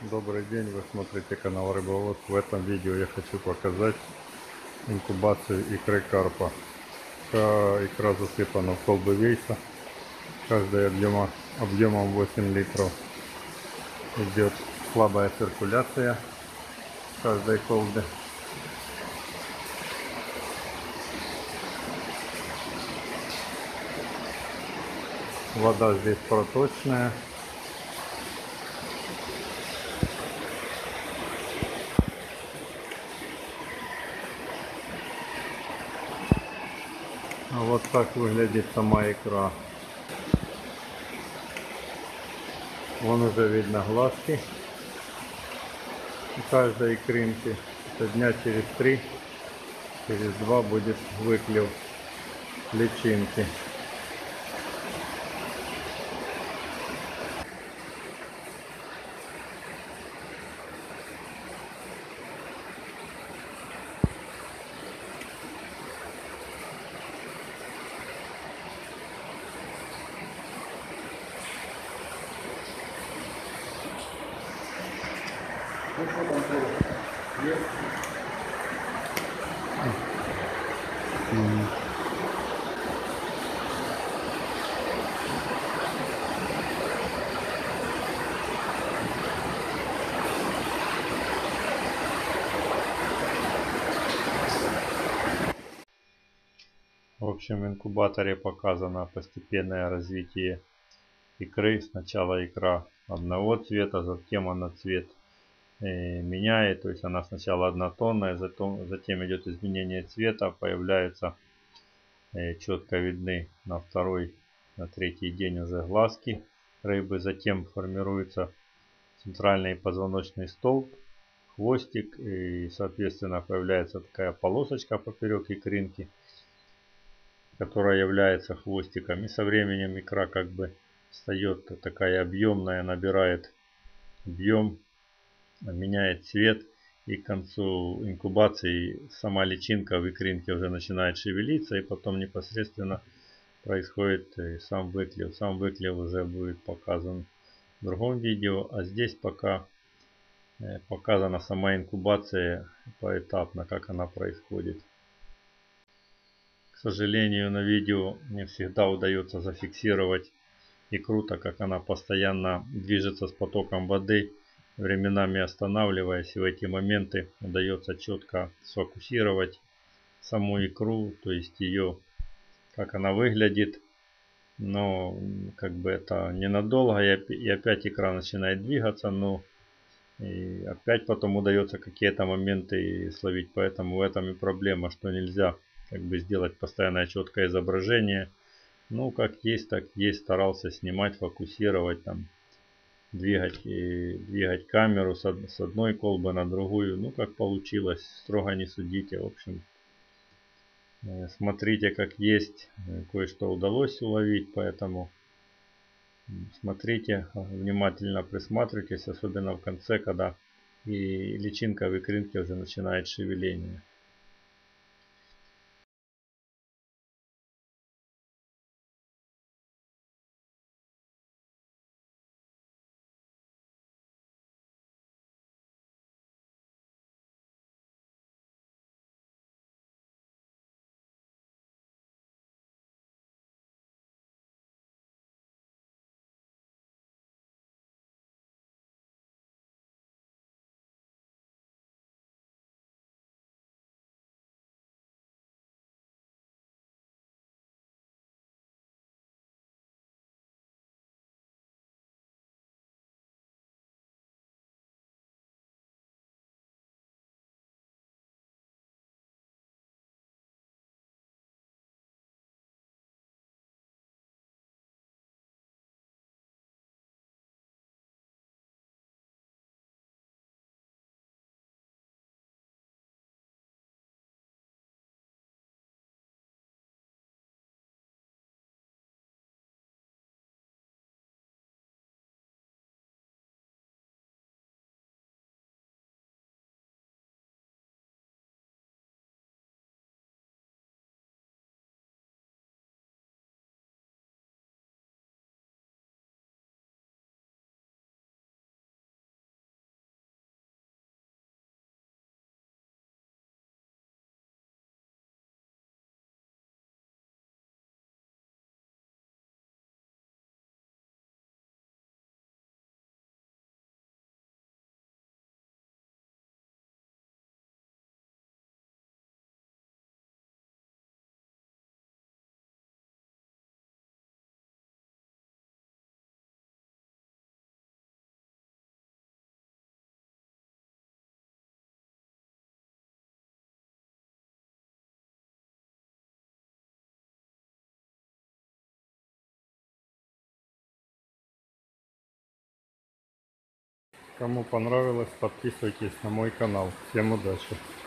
Добрый день, вы смотрите канал Рыболов. В этом видео я хочу показать инкубацию икры карпа. Икра засыпана в колбы вейса. Каждая объемом 8 литров. Идет слабая циркуляция в каждой колбе. Вода здесь проточная. Вот так выглядит сама икра. Вон уже видно глазки у каждой икринки. Это дня через 3, через 2 будет выклев личинки. Ну что там есть? В общем, в инкубаторе показано постепенное развитие икры. Сначала икра одного цвета, затем она цвет меняет. То есть она сначала однотонная, затем идет изменение цвета. Появляются четко видны на второй, на третий день уже глазки рыбы. Затем формируется центральный позвоночный столб, хвостик, и соответственно появляется такая полосочка поперек икринки, которая является хвостиком. И со временем икра как бы встает такая объемная, набирает объем, меняет цвет. И к концу инкубации сама личинка в икринке уже начинает шевелиться. И потом непосредственно происходит сам выклев. Сам выклев уже будет показан в другом видео. А здесь пока показана сама инкубация поэтапно, как она происходит. К сожалению, на видео не всегда удается зафиксировать икру, так как она постоянно движется с потоком воды, временами останавливаясь. И в эти моменты удается четко сфокусировать саму икру, то есть ее, как она выглядит. Но как бы это ненадолго, и опять икра начинает двигаться, но и опять потом удается какие-то моменты словить. Поэтому в этом и проблема, что нельзя как бы сделать постоянное четкое изображение. Ну, как есть, так есть. Старался снимать, фокусировать, там, двигать камеру с одной колбы на другую. Ну, как получилось, строго не судите. В общем, смотрите, как есть. Кое-что удалось уловить, поэтому смотрите, внимательно присматривайтесь, особенно в конце, когда и личинка в икринке уже начинает шевеление. Кому понравилось, подписывайтесь на мой канал. Всем удачи!